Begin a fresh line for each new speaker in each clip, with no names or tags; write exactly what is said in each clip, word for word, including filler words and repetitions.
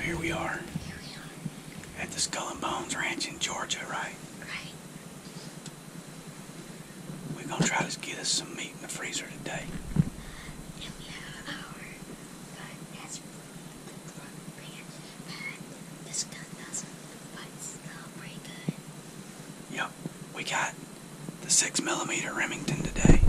here we are at the Skull and Bones Ranch in Georgia, right?
Right.
We're gonna try to get us some meat in the freezer today.
And we have our gun as from brand that this gun doesn't, but it's still pretty good.
Yep, we got the six millimeter Remington today.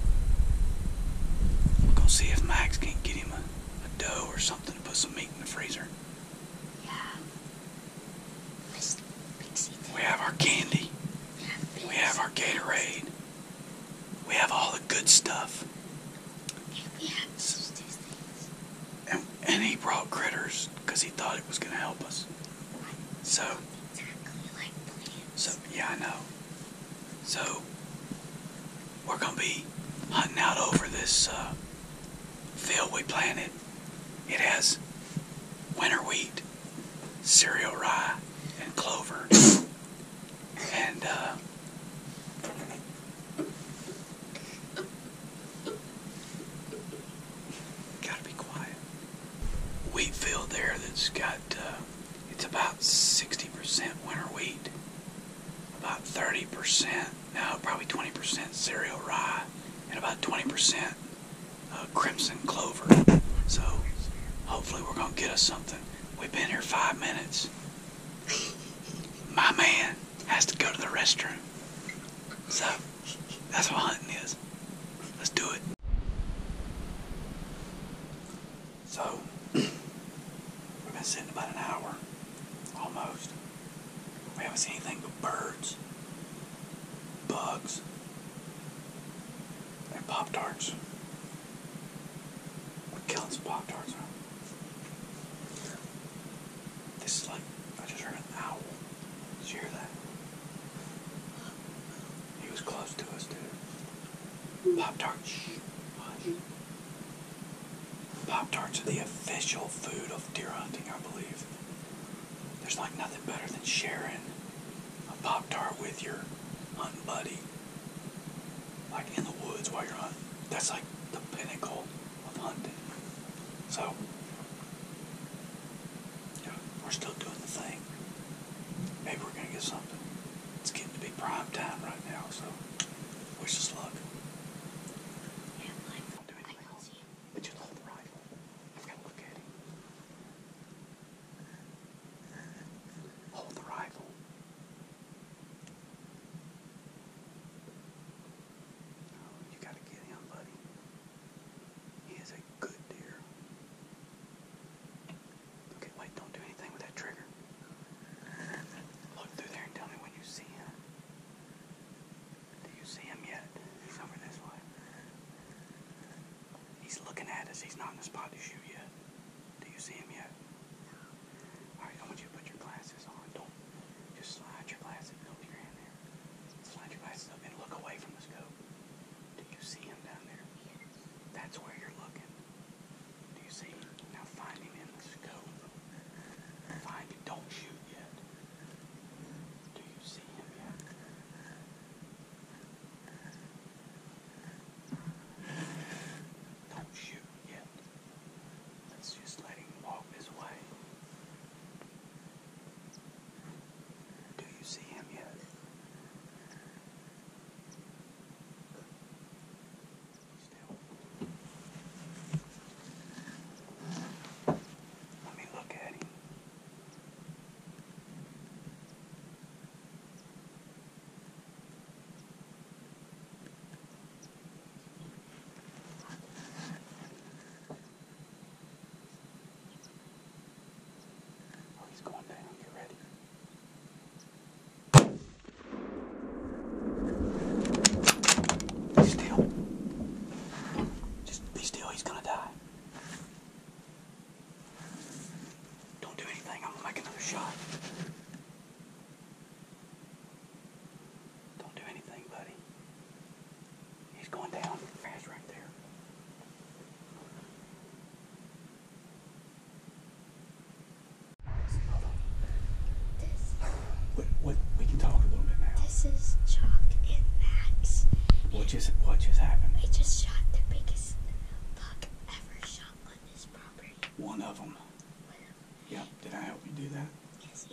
We're gonna see if Max can get him a, a doe or something to put some meat in the freezer.
Yeah. Mister Pixie.
We have our candy.
Yeah,
We have our Gatorade. We have all the good stuff.
And we have these two things.
And, and he brought critters because he thought it was going to help us. So,
Exactly like plants.
so yeah, I know. So, we're going to be hunting out over this uh, field we planted. It has winter wheat, cereal rye, and clover. And, uh, gotta be quiet. Wheat field there that's got, uh, it's about sixty percent winter wheat, about thirty percent, no, probably twenty percent cereal rye, and about twenty percent uh, crimson clover. So, hopefully we're gonna get us something. We've been here five minutes. My man has to go to the restroom. So, that's what hunting is. Let's do it. So, we've been sitting about an hour, almost. We haven't seen anything but birds, bugs, and Pop-Tarts. We're killing some Pop-Tarts, huh? This is like, I just heard an owl. Did you hear that? He was close to us, dude. Pop-Tarts. Shh. Hush. Pop-Tarts are the official food of deer hunting, I believe. There's like nothing better than sharing a Pop-Tart with your hunting buddy. Like in the woods while you're hunting. That's like the pinnacle of hunting. So, yeah, we're still doing the thing. Maybe we're gonna get something. It's getting to be prime time right now, so wish us luck.
And like,
Don't do anything else. But just hold the rifle. I've got to look at him. Hold the rifle. Oh, you gotta get him, buddy. He is a good deer. Okay, wait, don't do anything with that trigger. Look through there and tell me when you see him. Do you see him yet? He's over this way. He's looking at us. He's not in the spot to shoot yet. Do you see him yet? Alright, I want you to put your glasses on. Don't just slide your glasses. Hold your hand there. Slide your glasses up and look away from the scope. Do you see him down there? That's where you're looking. Do you see him? Now find him in the scope. Find him. Don't shoot yet. Do you see him yet? Don't shoot yet. Let's just let him walk this way. Do you see him yet? Still.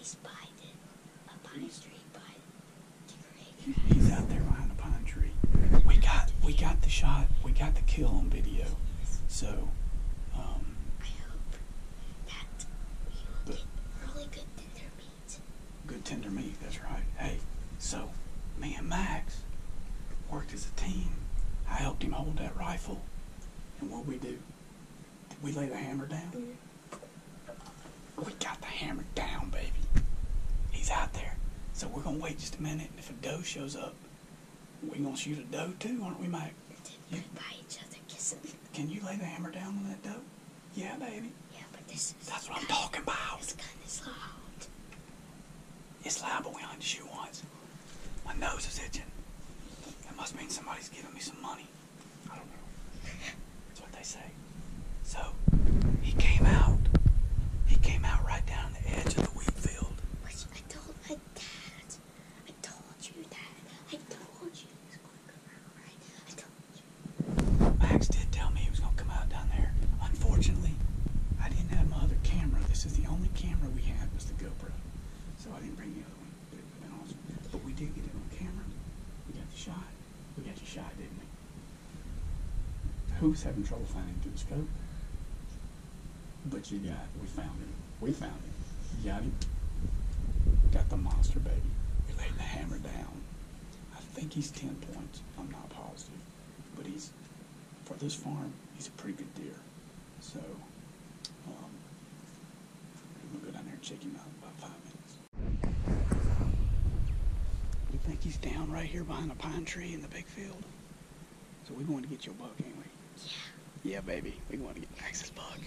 he's by the a pine tree by the creek.
He's out there behind the pine tree. We got we got the shot. We got the kill on video. So, um,
I hope that we will get really good tender meat.
Good tender meat. That's right. Hey, so me and Max worked as a team. I helped him hold that rifle. And what we do? Did we lay the hammer down? Mm-hmm. We got the hammer down, baby. He's out there. So we're going to wait just a minute, and if a doe shows up, we're going to shoot a doe too, aren't we, Mike?
You, by each other kissing.
Can you lay the hammer down on that doe? Yeah, baby.
Yeah, but this is...
That's what I'm talking about.
This gun is loud.
It's loud, but we only had to shoot once. My nose is itching. That must mean somebody's giving me some money. I don't know. That's what they say. So, he came out. He came out right down the edge of the wheat field.
Which I told my dad. I told you that. I told you he was going to come out, right? I told you.
Max did tell me he was going to come out down there. Unfortunately, I didn't have my other camera. This is the only camera we had was the GoPro. So I didn't bring the other one. But it would have been awesome. But we did get it on camera. We got the shot. We got your shot, didn't we? Who was having trouble finding him through the scope? But you got, we found him. We found him. You got him? Got the monster, baby. We laid the hammer down. I think he's ten points. I'm not positive. But he's, for this farm, he's a pretty good deer. So, um, we'll go down there and check him out in about five minutes. We think he's down right here behind a pine tree in the big field. So we're going to get your buck, ain't we?
Yeah.
Yeah, baby. We're going to get Max's buck.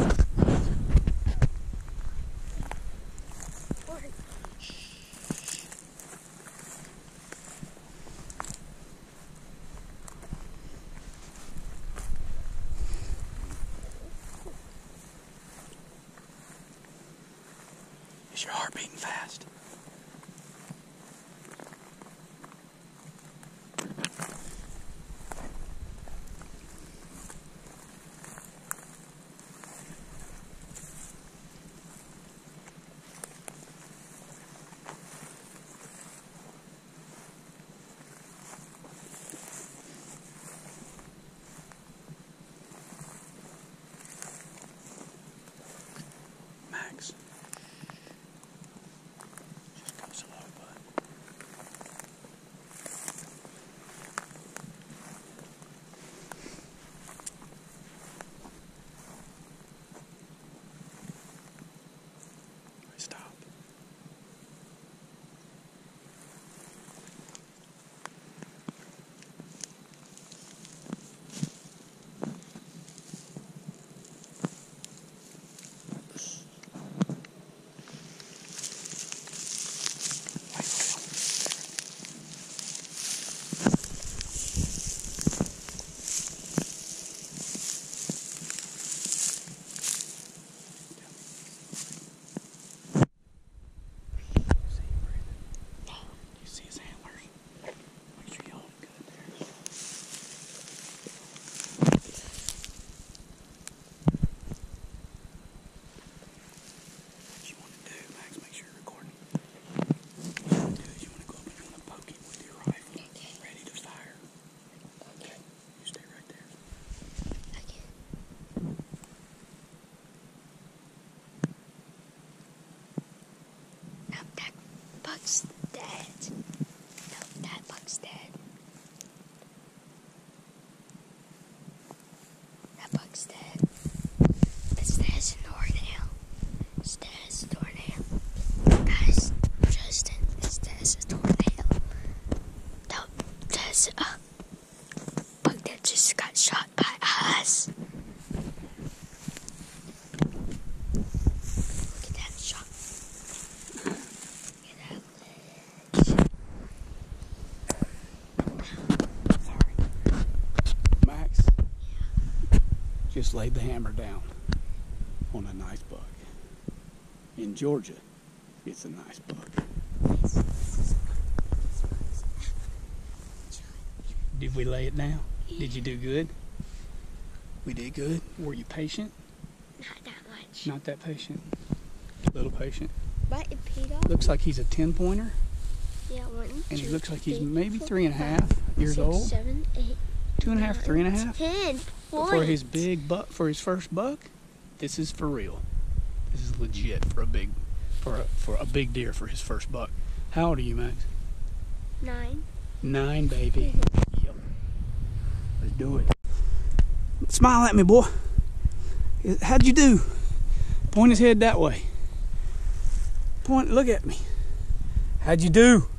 Is your heart beating fast? Max. Just go slow, bud. Stop.
Buck's dead. No, that Buck's dead. That Buck's dead. This is Nornale. This is Nornale. Guys, Justin, this is Nornale. No, this uh, Buck that just got shot by us. Look at that shot.
Max just laid the hammer down on a nice buck. In Georgia, it's a nice buck. Did we lay it down? Did you do good? We did good? Were you patient?
Not that much.
Not that patient? A little patient?
Bite it, Peter.
Looks like he's a ten pointer.
Yeah, one,
And
two,
he looks like he's
three,
maybe
four,
three and a
five,
half years
six,
old.
seven, eight,
Two and a half,
nine,
three and a half.
Ten points.
For his big buck, for his first buck, this is for real. This is legit for a big, for a, for a big deer for his first buck. How old are you, Max?
Nine.
Nine, baby. Yep. Let's do it. Smile at me, boy. How'd you do? Point his head that way. Point. Look at me. How'd you do?